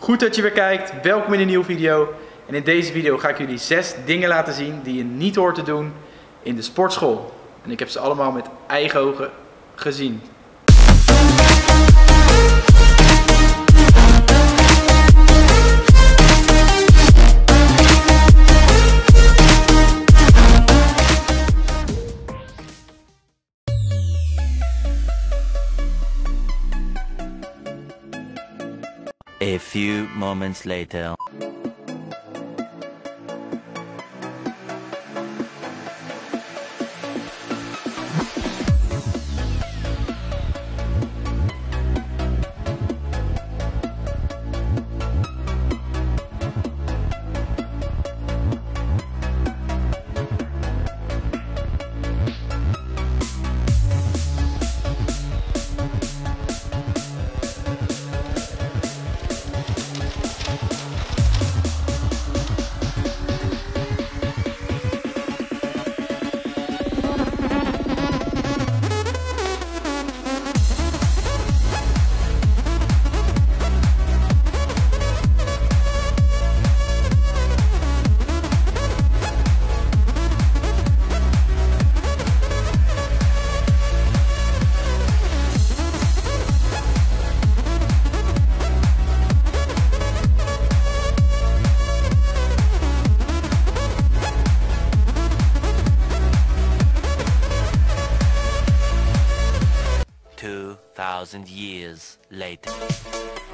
Goed dat je weer kijkt, welkom in een nieuwe video. En in deze video ga ik jullie 6 dingen laten zien die je niet hoort te doen in de sportschool. En ik heb ze allemaal met eigen ogen gezien. A few moments later. Thousand years later.